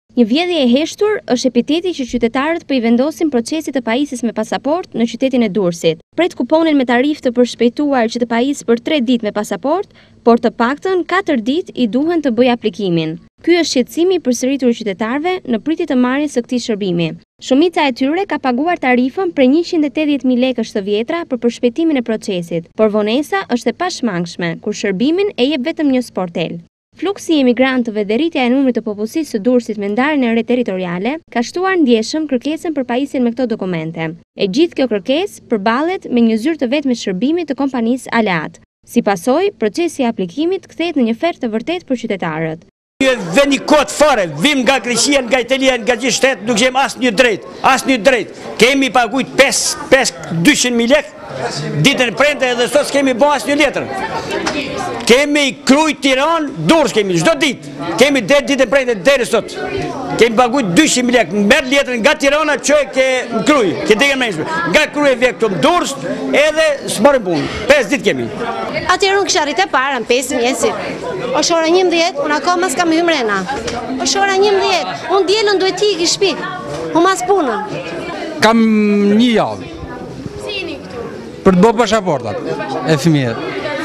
Një vjedhje e heshtur është epiteti që qytetarët po I vendosin procesit të pajisjes me pasaport në qytetin e Durrësit. Pret kuponin me tarifë të përshpejtuar që të pajisë për 3 ditë me pasaport, por të paktën 4 ditë I duhen të bëjë aplikimin. Ky është shqetësimi I përsëritur I qytetarëve në pritje të marrjes së këtij shërbimi. Shumica e tyre ka paguar tarifën për 180.000 lekësh të vjetra për përshpejtimin e procesit, por vonesa është e pashmangshme, kur shërbimin e jep vetëm një sportel. Fluksi I emigrantëve dhe rritja e numrit të popullsisë së Durrësit me ndarjen e re territoriale ka shtuar ndjeshëm kërkesën për pajisjen me këto dokumente. E gjithë kjo kërkesë përballet me një zyrë të vetme shërbimi të kompanisë Aleat. Si pasojë, procesi I aplikimit kthehet në një ferë të vërtetë për qytetarët. Veni kot fare, vim nga Greqia, nga Italia, nga gjithë shtetë, nuk jem asnjë drejt. Kemi paguajt 200.000 lekë ditën e prente edhe sot s'kemi bën asnjë letër. Kemi kruj Tiranë, Durrës kemi çdo ditë. Kemi deri ditën e prente deri sot. Kemi paguajt 200.000 lekë, merr letrën nga Tirana çoj ke kruj, ke degën më. Nga kruj vjen këtu në Durrës edhe s'morën punë. 5 ditë kemi. Atëherë unë kisha arritë para 5 mjesë. Është ora 11, unë akoma s'kam hyrë mrena. Është ora 11, unë dielën duhet të ikë shtëpi. Unë mas punën. Kam një javë. Për të bërë pasaportat e fëmijët.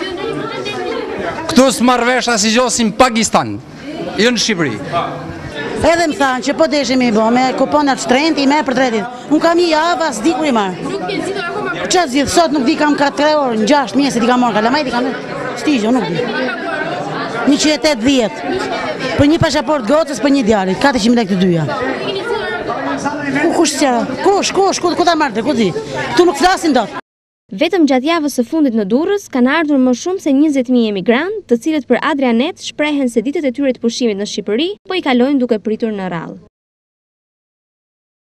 Këtu s'marr vesh asnjë gjë si në Pakistan, jo në Shqipëri. Edhe më thanë që po deshim I bë me kuponat shtrenjtë I merr për 3 ditë. Unë kam një javë as di kur I marr. Nuk ke zgjitur akoma. Çfarë zgjidh sot nuk di kam 3 orë, në 6 mjesë I kam marrë kalamajt I kam. Stigjo nuk di. 180 për një pasaport gocës për një djalit, 400.000 lekë të dyja. Kush ku ta marrë, ku di? Tu nuk flasin dot. Vetëm gjatë javës së fundit në Durrës kanë ardhur më shumë se 20.000 emigrantë, të cilët për Adrianet shprehen se ditët e tyre të pushimit në Shqipëri po I kalojnë duke pritur në rrallë.